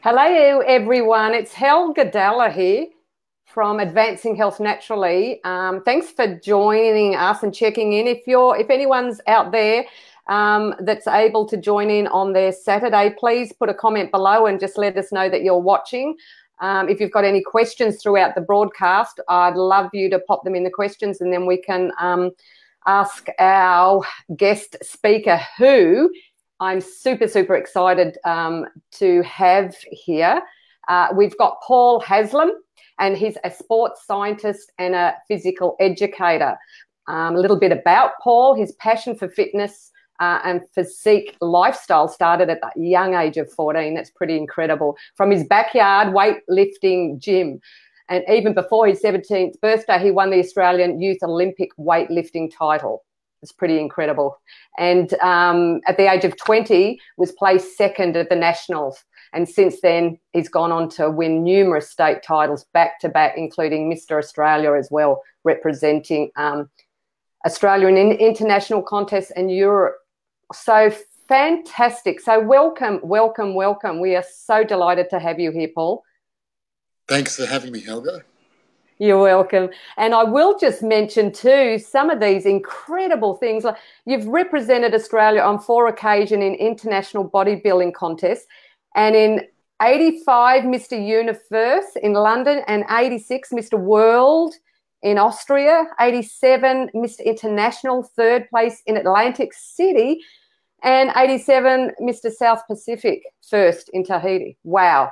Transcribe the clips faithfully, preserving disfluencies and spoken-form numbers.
Hello, everyone. It's Helga Dalla here from Advancing Health Naturally. Um, thanks for joining us and checking in. If you're, if anyone's out there um, that's able to join in on their Saturday, please put a comment below and just let us know that you're watching. Um, if you've got any questions throughout the broadcast, I'd love you to pop them in the questions, and then we can um, ask our guest speaker, who I'm super, super excited um, to have here. Uh, we've got Paul Haslam, and he's a sports scientist and a physical educator. Um, a little bit about Paul: his passion for fitness uh, and physique lifestyle started at the young age of fourteen. That's pretty incredible. From his backyard weightlifting gym. And even before his seventeenth birthday, he won the Australian Youth Olympic weightlifting title. It's pretty incredible. And um, at the age of twenty, was placed second at the Nationals. And since then, he's gone on to win numerous state titles back to back, including Mister Australia as well, representing um, Australia in international contests and Europe. So fantastic. So welcome, welcome, welcome. We are so delighted to have you here, Paul. Thanks for having me, Helga. You're welcome. And I will just mention too, some of these incredible things. Like, you've represented Australia on four occasions in international bodybuilding contests, and in eighty-five Mister Universe in London, and eighty-six Mister World in Austria, eighty-seven Mister International, third place in Atlantic City, and eighty-seven Mister South Pacific, first in Tahiti. Wow.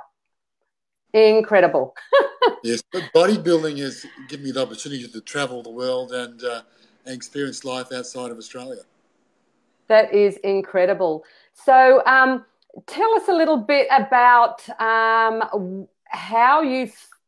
Incredible. Yes, but bodybuilding has given me the opportunity to travel the world and, uh, and experience life outside of Australia. That is incredible. So um, tell us a little bit about um, how you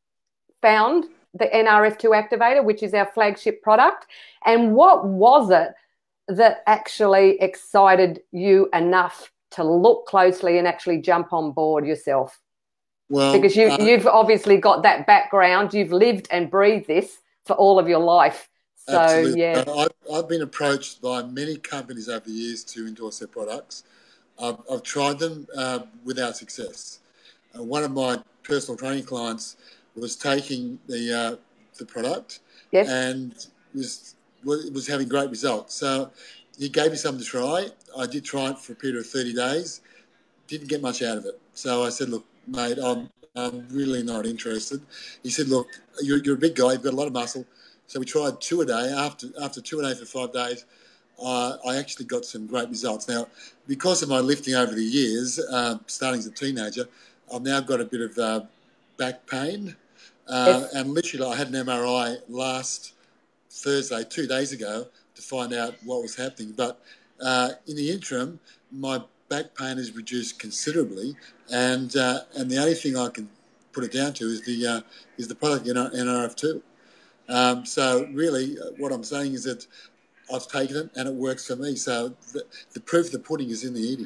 found the N R F two activator, which is our flagship product, and what was it that actually excited you enough to look closely and actually jump on board yourself? Well, because you, uh, you've obviously got that background. You've lived and breathed this for all of your life. So, absolutely. yeah. Uh, I've, I've been approached by many companies over the years to endorse their products. I've, I've tried them uh, without success. Uh, one of my personal training clients was taking the uh, the product Yes. and was was having great results. So he gave me something to try. I did try it for a period of thirty days. Didn't get much out of it. So I said, look, mate, I'm, I'm really not interested. He said, look, you're, you're a big guy, you've got a lot of muscle. So we tried two a day. After after two a day for five days, uh, I actually got some great results. Now, because of my lifting over the years, uh, starting as a teenager, I've now got a bit of uh, back pain. Uh, Yes. and literally, I had an M R I last Thursday, two days ago, to find out what was happening. But uh, in the interim, my back pain has reduced considerably, and uh, and the only thing I can put it down to is the uh, is the product N R F two. Um, so really, uh, what I'm saying is that I've taken it and it works for me. So the, the proof of the pudding is in the eating.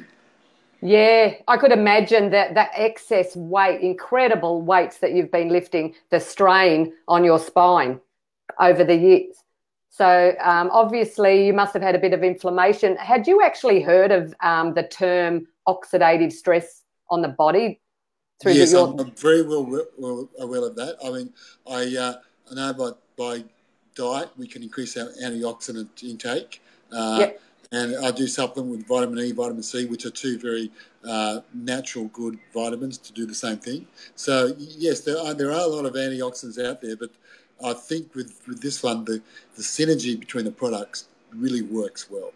Yeah, I could imagine that that excess weight, incredible weights that you've been lifting, the strain on your spine over the years. So um, obviously you must have had a bit of inflammation. Had you actually heard of um, the term oxidative stress on the body? Through Yes, the, your... I'm, I'm very well, well aware of that. I mean, I, uh, I know by, by diet we can increase our antioxidant intake. Uh, Yep. And I do supplement with vitamin E, vitamin C, which are two very uh, natural, good vitamins to do the same thing. So, yes, there are, there are a lot of antioxidants out there, but I think with, with this one, the, the synergy between the products really works well.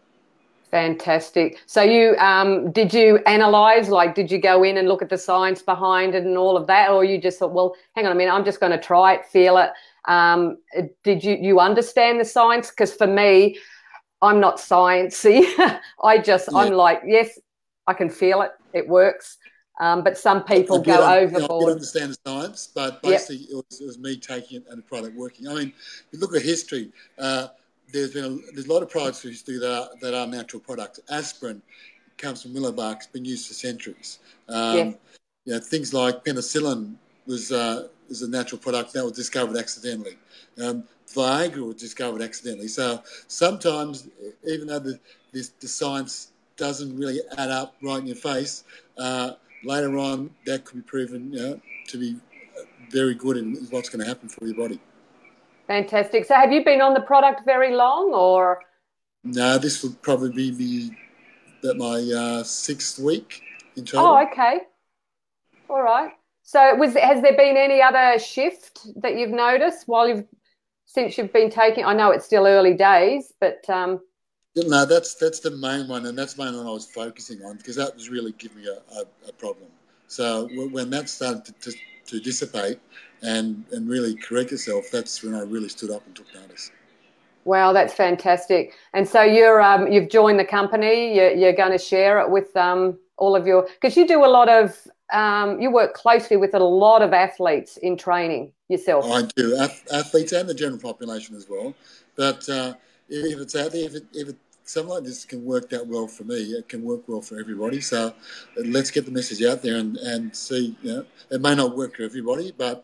Fantastic. So you um, did you analyse, like did you go in and look at the science behind it and all of that, or you just thought, well, hang on a minute, I'm just going to try it, feel it. Um, did you, you understand the science? Because for me, I'm not sciencey. I just, yeah. I'm like, yes, I can feel it. It works. Um, but some people I, I go un- overboard. You know, I did understand the science, but basically yep. it, was, it was me taking it and the product working. I mean, if you look at history, uh, there's been a, there's a lot of products we do that are, that are natural products. Aspirin comes from willow bark. It's been used for centuries. Um, yes. You know, things like penicillin was uh, is a natural product that was discovered accidentally. Um, Viagra was discovered accidentally. So sometimes, even though the, this, the science doesn't really add up right in your face, uh, later on that could be proven, you know, to be very good in what's going to happen for your body. Fantastic. So have you been on the product very long, or? No, this will probably be about my uh, sixth week in total. Oh, okay. All right. So was has there been any other shift that you've noticed while you've since you've been taking? I know it's still early days, but um, no, that's that's the main one, and that's the main one I was focusing on, because that was really giving me a, a, a problem. So when that started to, to, to dissipate and and really correct itself, that's when I really stood up and took notice. wow, that's fantastic. And so you're um, you've joined the company. You're, you're going to share it with um, all of your, because you do a lot of um, you work closely with a lot of athletes in training yourself. I do, athletes and the general population as well. But uh, if it's out there, if it, if it, something like this can work that well for me, it can work well for everybody. So let's get the message out there and, and see. You know, it may not work for everybody, but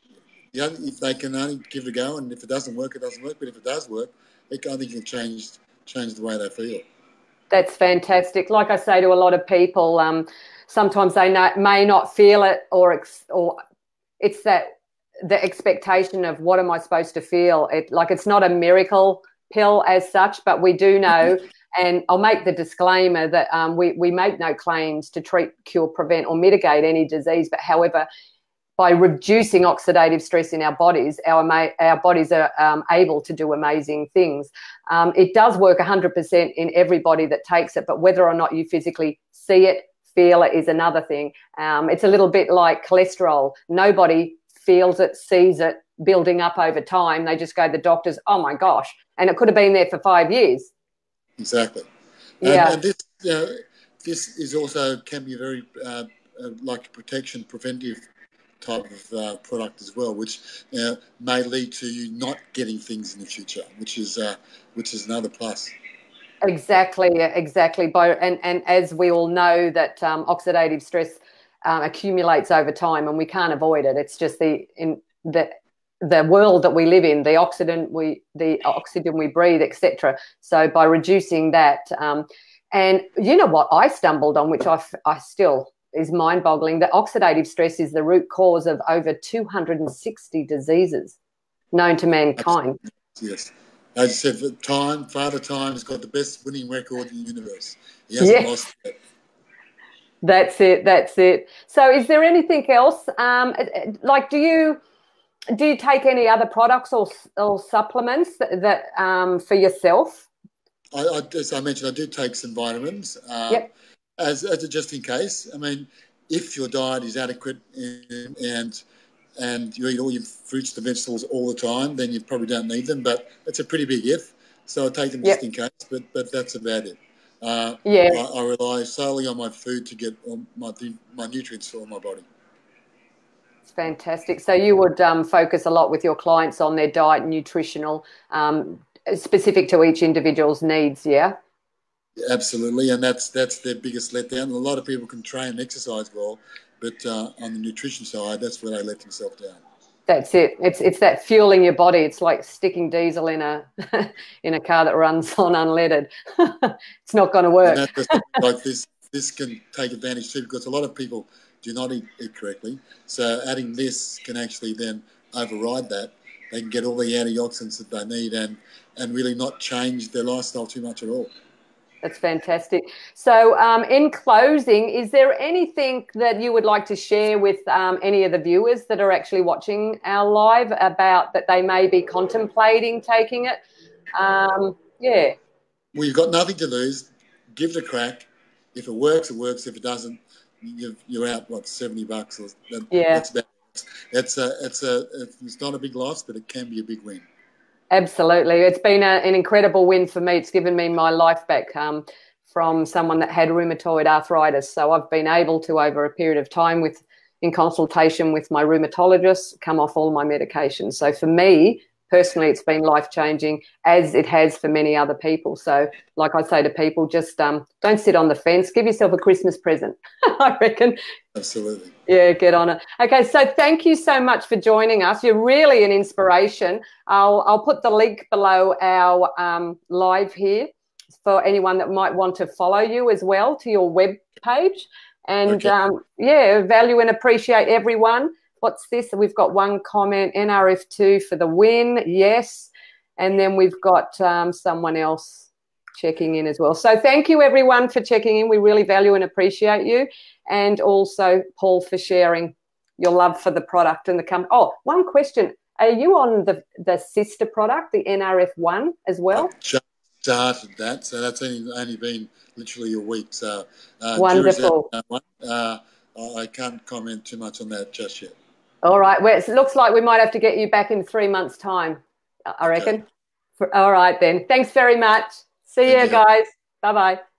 the other, if they can only give it a go, and if it doesn't work, it doesn't work. But if it does work, it, I think it can change change the way they feel. That's fantastic. Like I say to a lot of people, um, sometimes they not, may not feel it, or ex, or it's that the expectation of what am I supposed to feel. It like it's not a miracle pill as such, but we do know. And I'll make the disclaimer that um, we we make no claims to treat, cure, prevent, or mitigate any disease. But however, by reducing oxidative stress in our bodies, our our bodies are um, able to do amazing things. Um, it does work one hundred percent in everybody that takes it, but whether or not you physically see it, feel it is another thing. Um, it's a little bit like cholesterol. Nobody feels it, sees it building up over time. They just go to the doctors, oh my gosh, and it could have been there for five years. Exactly. Yeah. And, and this, you know, this is also can be very uh, uh, like a protection, preventive type of uh, product as well, which uh, may lead to you not getting things in the future, which is uh, which is another plus. Exactly, exactly. By and and as we all know that um, oxidative stress um, accumulates over time, and we can't avoid it. It's just the in the the world that we live in, the oxygen we the oxygen we breathe, et cetera. So by reducing that, um, and you know what I stumbled on, which I I still is mind-boggling, that oxidative stress is the root cause of over two hundred sixty diseases known to mankind. Yes. As you said, Time, Father Time has got the best winning record in the universe. He hasn't yes. lost it. That's it, that's it. So is there anything else? Um, like, do you do you take any other products or, or supplements that, that um, for yourself? I, I, as I mentioned, I do take some vitamins. Uh, yep. As, as a just in case. I mean, if your diet is adequate and, and and you eat all your fruits and vegetables all the time, then you probably don't need them. But it's a pretty big if. So I take them just yep. in case, but but that's about it. Uh, yeah. I, I rely solely on my food to get all my my nutrients for my body. It's fantastic. So you would um, focus a lot with your clients on their diet and nutritional, um, specific to each individual's needs, yeah? Absolutely, and that's that's their biggest letdown. A lot of people can train and exercise well, but uh, on the nutrition side, that's where they let themselves down. That's it. It's it's that fueling your body. It's like sticking diesel in a in a car that runs on unleaded. It's not going to work. And that's like this. This can take advantage too, because a lot of people do not eat, eat correctly. So adding this can actually then override that. They can get all the antioxidants that they need and and really not change their lifestyle too much at all. That's fantastic. So um, in closing, is there anything that you would like to share with um, any of the viewers that are actually watching our live about that they may be contemplating taking it? Um, yeah. Well, you've got nothing to lose. Give it a crack. If it works, it works. If it doesn't, you've, you're out, what, seventy bucks? Or that, yeah. That's about it. It's, a, it's, a, it's not a big loss, but it can be a big win. Absolutely. It's been a, an incredible win for me. It's given me my life back um, from someone that had rheumatoid arthritis. So I've been able to, over a period of time, with in consultation with my rheumatologist, come off all my medications. So for me, personally, it's been life-changing, as it has for many other people. So like I say to people, just um, don't sit on the fence. Give yourself a Christmas present, I reckon. Absolutely. Yeah, get on it. Okay, so thank you so much for joining us. You're really an inspiration. I'll, I'll put the link below our um, live here for anyone that might want to follow you as well, to your web page. And Okay. um, yeah, value and appreciate everyone. What's this? We've got one comment, N R F two for the win. Yes. And then we've got um, someone else checking in as well. So thank you, everyone, for checking in. We really value and appreciate you. And also, Paul, for sharing your love for the product and the company. Oh, one question. Are you on the, the sister product, the N R F one as well? I've just started that, so that's only, only been literally a week. So uh, Wonderful. That one. Uh, I can't comment too much on that just yet. All right. Well, it looks like we might have to get you back in three months' time, I reckon. Okay. For, all right, then. Thanks very much. See you, guys. Bye-bye.